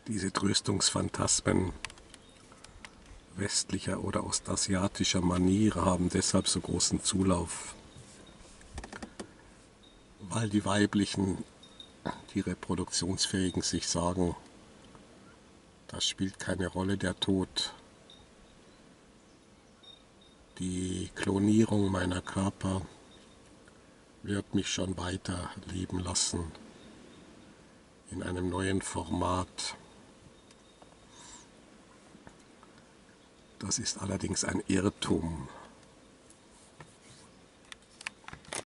Diese Tröstungsphantasmen westlicher oder ostasiatischer Manier haben deshalb so großen Zulauf, weil die weiblichen, die reproduktionsfähigen sich sagen, das spielt keine Rolle, der Tod. Die Klonierung meiner Körper wird mich schon weiter leben lassen in einem neuen Format. Das ist allerdings ein Irrtum.